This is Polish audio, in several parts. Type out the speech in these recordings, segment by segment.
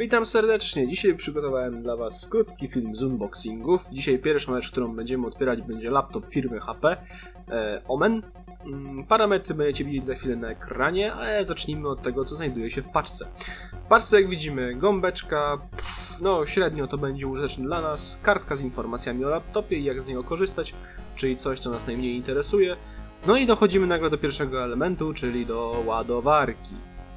Witam serdecznie. Dzisiaj przygotowałem dla Was krótki film z unboxingów. Dzisiaj pierwszą rzecz, którą będziemy otwierać, będzie laptop firmy HP Omen. Parametry będziecie widzieć za chwilę na ekranie, ale zacznijmy od tego, co znajduje się w paczce. W paczce, jak widzimy, gąbeczka, no średnio to będzie użyteczne dla nas, kartka z informacjami o laptopie i jak z niego korzystać, czyli coś, co nas najmniej interesuje. No i dochodzimy nagle do pierwszego elementu, czyli do ładowarki.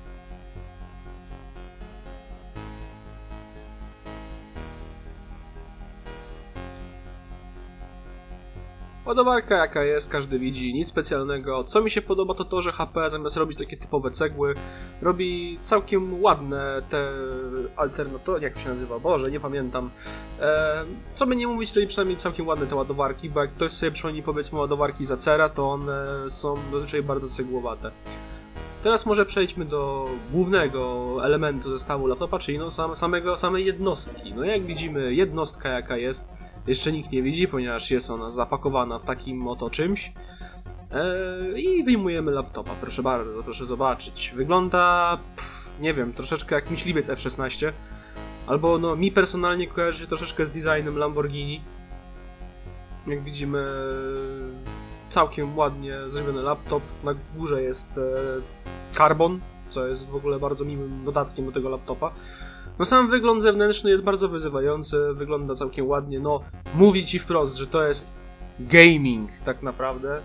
Ładowarka jaka jest, każdy widzi, nic specjalnego. Co mi się podoba, to to, że HP zamiast robić takie typowe cegły, robi całkiem ładne te alternatory, jak to się nazywa, Boże, nie pamiętam. Co by nie mówić, czyli przynajmniej całkiem ładne te ładowarki, bo jak ktoś sobie przypomni, powiedzmy, ładowarki z Acera, to one są zazwyczaj bardzo cegłowate. Teraz może przejdźmy do głównego elementu zestawu laptopa, czyli no samej jednostki. No jak widzimy, jednostka jaka jest, jeszcze nikt nie widzi, ponieważ jest ona zapakowana w takim oto czymś. I wyjmujemy laptopa, proszę bardzo, proszę zobaczyć. Wygląda, nie wiem, troszeczkę jak myśliwiec F-16. Albo no, mi personalnie kojarzy się troszeczkę z designem Lamborghini. Jak widzimy, całkiem ładnie zrobiony laptop. Na górze jest karbon, co jest w ogóle bardzo miłym dodatkiem do tego laptopa. No sam wygląd zewnętrzny jest bardzo wyzywający, wygląda całkiem ładnie, no mówi ci wprost, że to jest gaming tak naprawdę.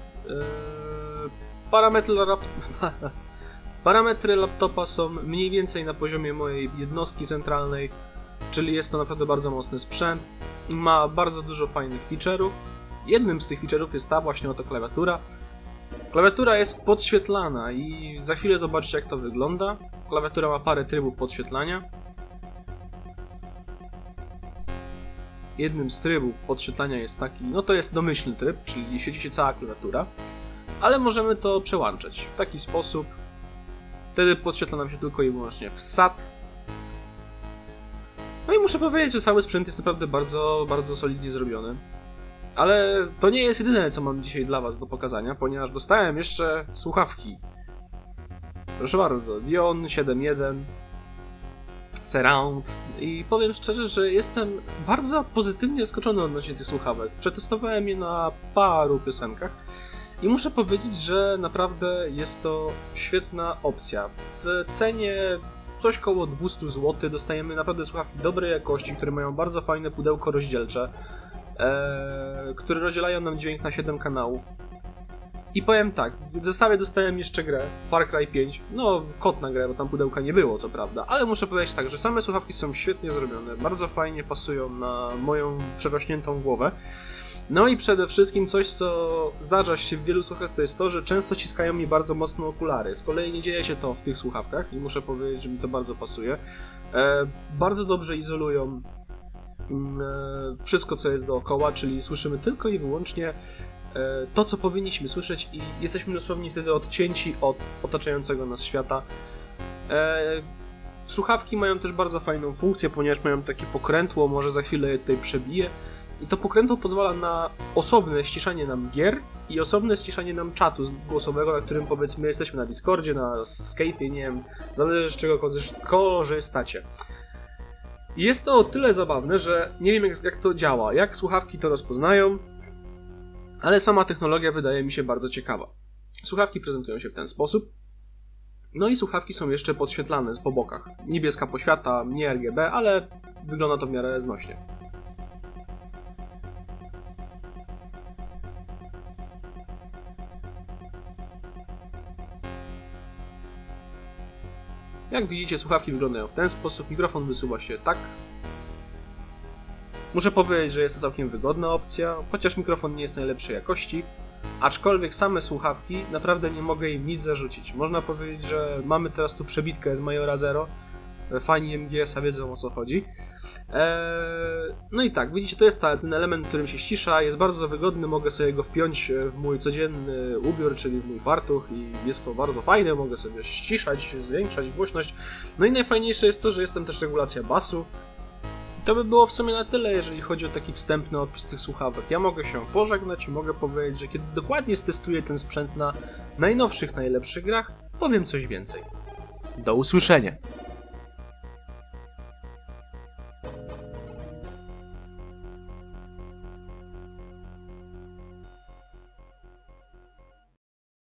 Parametry laptopa są mniej więcej na poziomie mojej jednostki centralnej, czyli jest to naprawdę bardzo mocny sprzęt. Ma bardzo dużo fajnych feature'ów. Jednym z tych feature'ów jest ta właśnie oto klawiatura. Klawiatura jest podświetlana i za chwilę zobaczycie, jak to wygląda. Klawiatura ma parę trybów podświetlania. Jednym z trybów podświetlania jest taki, no to jest domyślny tryb, czyli świeci się cała klawiatura, ale możemy to przełączać w taki sposób. Wtedy podświetla nam się tylko i wyłącznie wsad. No i muszę powiedzieć, że cały sprzęt jest naprawdę bardzo solidnie zrobiony. Ale to nie jest jedyne, co mam dzisiaj dla Was do pokazania, ponieważ dostałem jeszcze słuchawki. Proszę bardzo, Dion 7.1 Surround i powiem szczerze, że jestem bardzo pozytywnie zaskoczony odnośnie tych słuchawek. Przetestowałem je na paru piosenkach i muszę powiedzieć, że naprawdę jest to świetna opcja. W cenie coś koło 200 zł dostajemy naprawdę słuchawki dobrej jakości, które mają bardzo fajne pudełko rozdzielcze, które rozdzielają nam dźwięk na 7 kanałów. I powiem tak, w zestawie dostałem jeszcze grę, Far Cry 5, no kod na grę, bo tam pudełka nie było co prawda, ale muszę powiedzieć tak, że same słuchawki są świetnie zrobione, bardzo fajnie pasują na moją przerośniętą głowę. No i przede wszystkim coś, co zdarza się w wielu słuchawkach, to jest to, że często ściskają mi bardzo mocno okulary. Z kolei nie dzieje się to w tych słuchawkach i muszę powiedzieć, że mi to bardzo pasuje. Bardzo dobrze izolują wszystko, co jest dookoła, czyli słyszymy tylko i wyłącznie to, co powinniśmy słyszeć i jesteśmy dosłownie wtedy odcięci od otaczającego nas świata. Słuchawki mają też bardzo fajną funkcję, ponieważ mają takie pokrętło, może za chwilę je tutaj przebiję. I to pokrętło pozwala na osobne ściszanie nam gier i osobne ściszanie nam czatu głosowego, na którym powiedzmy jesteśmy na Discordzie, na Skype'ie, nie wiem, zależy z czego korzystacie. Jest to o tyle zabawne, że nie wiem jak to działa, jak słuchawki to rozpoznają, ale sama technologia wydaje mi się bardzo ciekawa. Słuchawki prezentują się w ten sposób. No i słuchawki są jeszcze podświetlane po bokach. Niebieska poświata, nie RGB, ale wygląda to w miarę znośnie. Jak widzicie, słuchawki wyglądają w ten sposób, mikrofon wysuwa się tak. Muszę powiedzieć, że jest to całkiem wygodna opcja, chociaż mikrofon nie jest najlepszej jakości, aczkolwiek same słuchawki naprawdę nie mogę im nic zarzucić. Można powiedzieć, że mamy teraz tu przebitkę z Majora Zero, fani MGS-a wiedzą, o co chodzi. No i tak, widzicie, to jest ten element, którym się ścisza, jest bardzo wygodny, mogę sobie go wpiąć w mój codzienny ubiór, czyli w mój fartuch i jest to bardzo fajne, mogę sobie ściszać, zwiększać głośność. No i najfajniejsze jest to, że jest tam też regulacja basu. To by było w sumie na tyle, jeżeli chodzi o taki wstępny opis tych słuchawek. Ja mogę się pożegnać i mogę powiedzieć, że kiedy dokładnie stestuję ten sprzęt na najnowszych, najlepszych grach, powiem coś więcej. Do usłyszenia!